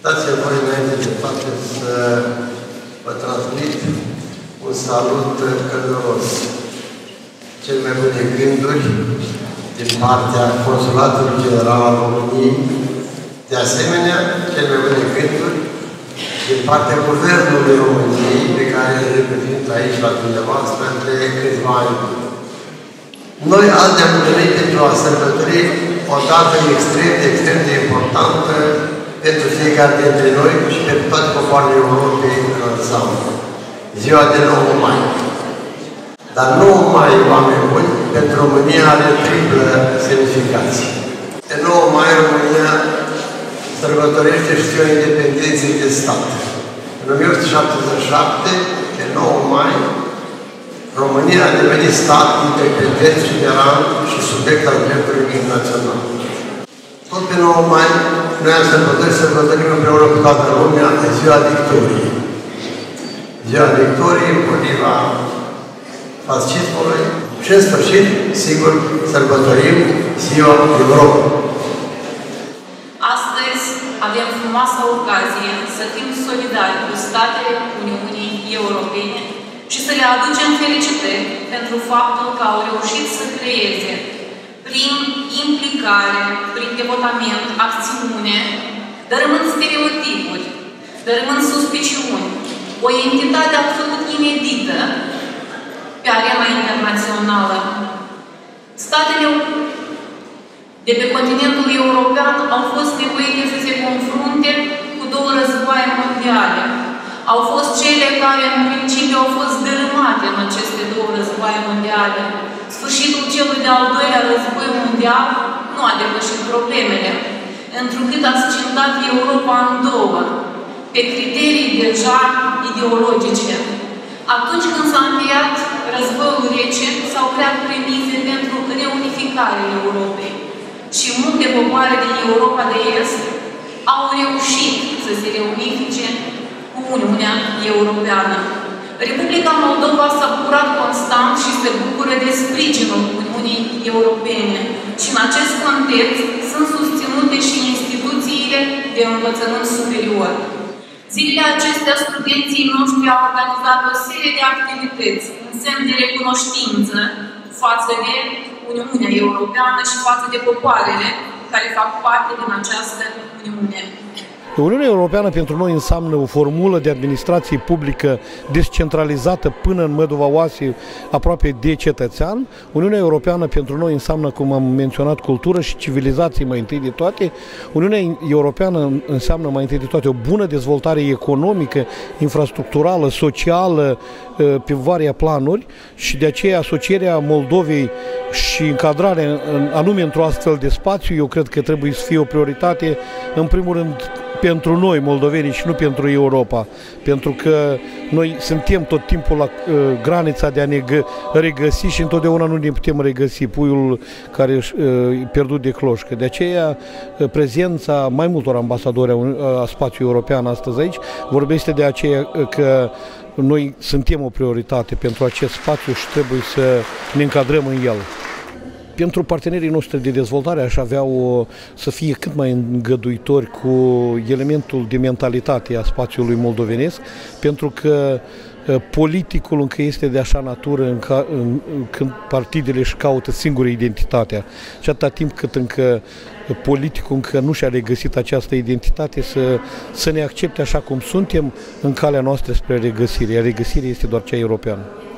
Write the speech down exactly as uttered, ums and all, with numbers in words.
Dați-mi voi înainte de toate să vă transmit un salut călduros. Cel mai bune gânduri din partea Consulatului General al României, de asemenea, cel mai bune gânduri din partea Guvernului României, pe care îl reprezint aici la dumneavoastră de câțiva ani. Noi azi ne-am întâlnit pentru a sărbători o dată extrem, extrem de importantă pentru fiecare dintre noi și pentru toate popoarele Europei în ansamblu. Ziua de nouă mai. Dar nouă mai, oameni buni, pentru România are triplă semnificație. De nouă mai, România sărbătorește și ziua independenței de stat. În o mie opt sute șaptezeci și șapte, de nouă mai, România a devenit stat independent, suveran și subiect al dreptului internațional. Tot pe nouă mai, noi am sărbătorit, sărbătorim împreună cu toată lumea ziua victoriei. Ziua victoriei împotriva fascismului și, în sfârșit, sigur, sărbătorim ziua Europei. Astăzi avem frumoasa ocazie să fim solidari cu statele Uniunii Europene și să le aducem felicitări pentru faptul că au reușit să creeze, prin implicare, prin devotament, acțiune, dărâmând stereotipuri, dărâmând suspiciuni, o entitate absolut inedită pe arena internațională. Statele de pe continentul european au fost nevoite să se confrunte cu două războaie mondiale. Au fost cele care, în principiu, au fost dărâmate în aceste două războaie mondiale. Sfârșitul celui de-al doilea război mondial nu a depășit problemele, întrucât a scindat Europa în două, pe criterii deja ideologice. Atunci când s-a încheiat războiul rece, s-au creat premize pentru reunificarea Europei. Și multe popoare din Europa de Est au reușit să se reunifice cu Uniunea Europeană. Republica Moldova s-a bucurat constant și se bucură de sprijinul Uniunii Europene. Și în acest context sunt susținute și instituțiile de învățământ superior. Zilele acestea, studenții noștri au organizat o serie de activități în semn de recunoștință față de Uniunea Europeană și față de popoarele care fac parte din această Uniune. Uniunea Europeană pentru noi înseamnă o formulă de administrație publică descentralizată până în măduva oasei aproape de cetățean. Uniunea Europeană pentru noi înseamnă, cum am menționat, cultură și civilizație mai întâi de toate. Uniunea Europeană înseamnă mai întâi de toate o bună dezvoltare economică, infrastructurală, socială, pe varia planuri și de aceea asocierea Moldovei și încadrarea anume într-o astfel de spațiu, eu cred că trebuie să fie o prioritate, în primul rând, pentru noi, moldovenii, și nu pentru Europa. Pentru că noi suntem tot timpul la uh, granița de a ne regăsi și întotdeauna nu ne putem regăsi, puiul care uh, e pierdut de cloșcă. De aceea, uh, prezența mai multor ambasadori a, a spațiului european astăzi aici vorbește de aceea că noi suntem o prioritate pentru acest spațiu și trebuie să ne încadrăm în el. Pentru partenerii noștri de dezvoltare aș avea o, să fie cât mai îngăduitori cu elementul de mentalitate a spațiului moldovenesc, pentru că politicul încă este de așa natură în ca, în, când partidele își caută singură identitatea. Și atâta timp cât încă politicul încă nu și-a regăsit această identitate, să, să ne accepte așa cum suntem în calea noastră spre regăsire. Iar regăsirea este doar cea europeană.